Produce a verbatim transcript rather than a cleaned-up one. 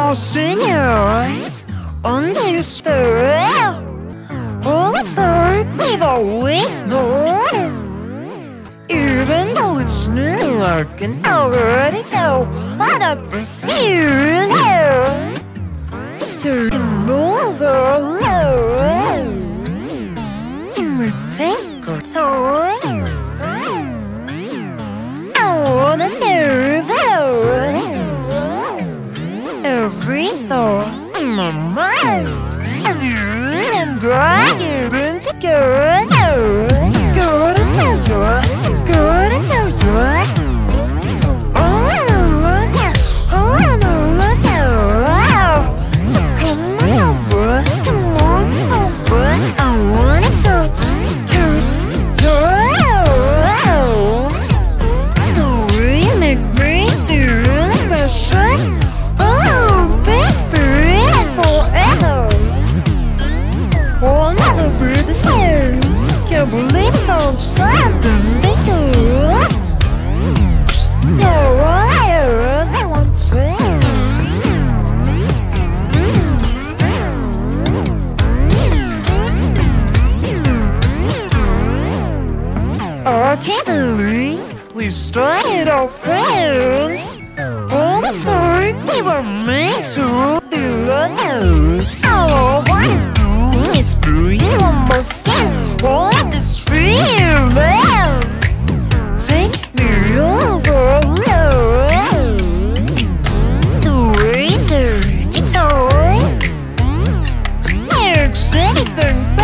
Closing your eyes, understood. All the thought we've always known. Even though it's new, I can already tell what I pursue now. It's taking over. Can we take our time? I wanna serve it. Every thought in my mind, and you and I even together. Gotta tell you, gotta tell you. Oh, I know that, oh, I know that. So come on over, come on over. I wanna touch, kiss your. The way you make me feel special. Can't believe it's all something this good. You're all I ever wanted. I can't believe we started off friends. All the time we were meant to be lovers. All I wanna do is feel you on my skin. Want this feeling? Take me over. The way that it's on makes anything